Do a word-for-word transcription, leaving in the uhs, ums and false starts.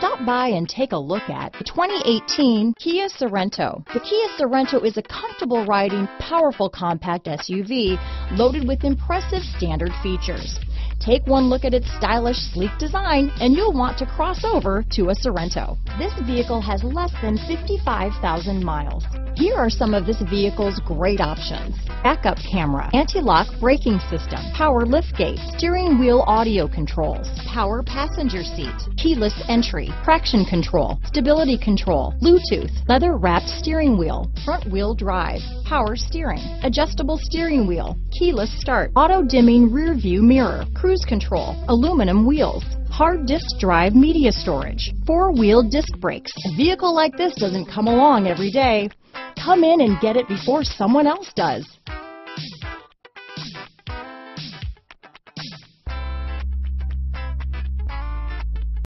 Stop by and take a look at the twenty eighteen Kia Sorento. The Kia Sorento is a comfortable riding, powerful compact S U V loaded with impressive standard features. Take one look at its stylish, sleek design and you'll want to cross over to a Sorento. This vehicle has less than fifty-five thousand miles. Here are some of this vehicle's great options: backup camera, anti-lock braking system, power liftgate, steering wheel audio controls, power passenger seat, keyless entry, traction control, stability control, Bluetooth, leather-wrapped steering wheel, front-wheel drive, power steering, adjustable steering wheel, keyless start, auto-dimming rear-view mirror, cruise control, aluminum wheels, hard disk drive media storage, four-wheel disc brakes. A vehicle like this doesn't come along every day. Come in and get it before someone else does.